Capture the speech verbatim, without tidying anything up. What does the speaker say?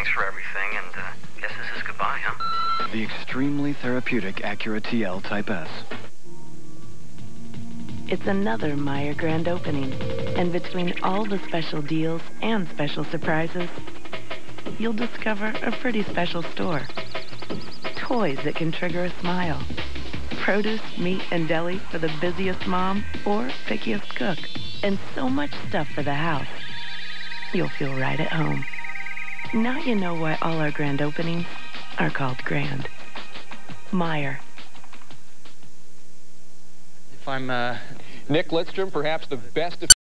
for everything, and uh, guess this is goodbye, huh? The extremely therapeutic Acura T L Type S. It's another Meijer Grand opening, and between all the special deals and special surprises, you'll discover a pretty special store. Toys that can trigger a smile. Produce, meat, and deli for the busiest mom or pickiest cook. And so much stuff for the house. You'll feel right at home. Now you know why all our grand openings are called grand. Meijer. If I'm, uh... Nick Lidstrom, perhaps the best